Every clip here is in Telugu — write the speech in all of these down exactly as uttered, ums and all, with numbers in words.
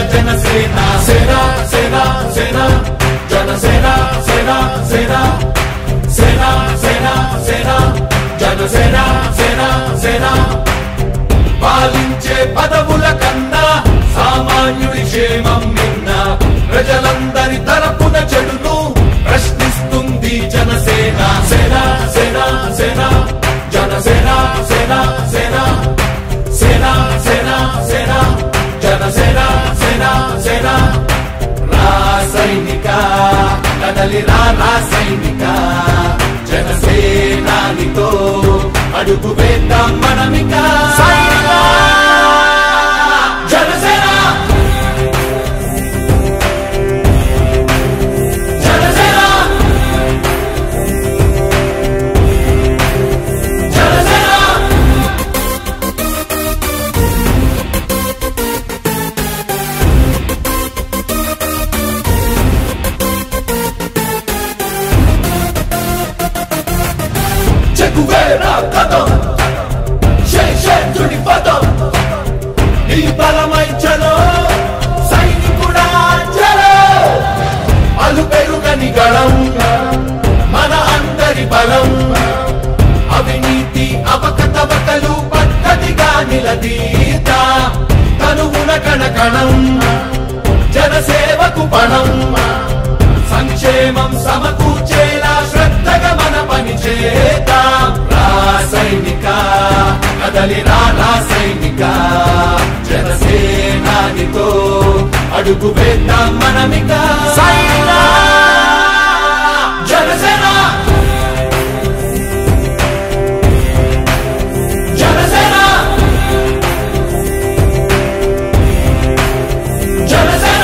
జనసేన సేన సేన సేన జనసేన సేన సేన సేన సేన సేన జనసేన సేన సేన పాలించే పదవుల కన్నా సామాన్యుడి క్షేమం నిన్న ప్రజలందరి తరపున చెడును ప్రశ్నిస్తుంది జనసేన సేన సేన సేన జనసేన సేన సేన సేన సేన సేన జనసేన సేన సేన రాసైనిక కదలి రాసైనిక జనసేనానితో అడుగు వేద్దాం మనమిక జనసేన జనసేన జనసేన చెగువేరా కదం శేషేంద్రుడి పదం నీ బలమై చలో సైనికుడా చలో అలు పెరుగని గళం మన అందరి బలం అవినీతి అవకతవకలు పద్ధతిగా నిలదీత తనువున కణకణం జనసేవకు పణం సంక్షేమం సమకూర్చేలా శ్రద్ధగా మన పని చేద్దాం రాసైనిక కదలి రాసైనిక జనసేనానితో అడుగు వేద్దాం మనమిక జనసేన జనసేన జనసేన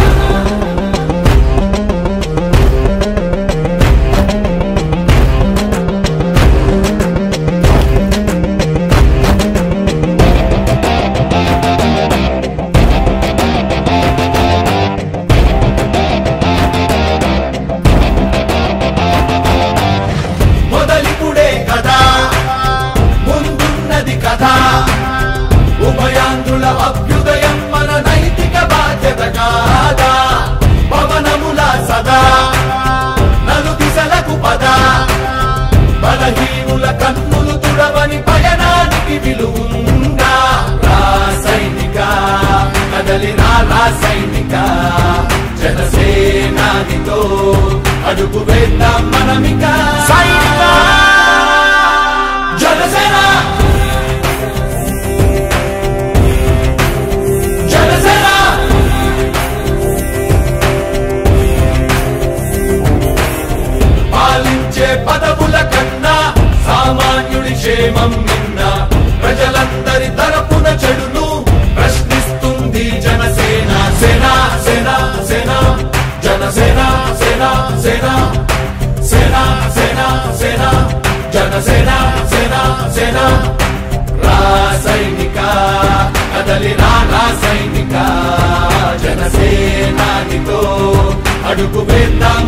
ఉభయాంధ్రుల అభ్యుదయం మన నైతిక బాధ్యత కాదా పవనముల సదా నలు దిశలకు పద బలహీనుల కన్నులు తుడవని పయనానికి విలువుందా రాసైనిక కదలి రాసైనిక జనసేనానితో అడుగు వేద్దాం మనమిక జనసేన పదవుల కన్నా సామాన్యుడి క్షేమం నిన్న ప్రజలందరి తరపున చెడును ప్రశ్నిస్తుంది జనసేన సేన సేన సేన జనసేన సేన సేన సేన సేన సేన జనసేన సేన సేన రాసైనిక కదలి రాసైనిక జనసేనానితో అడుగు వేద్దాం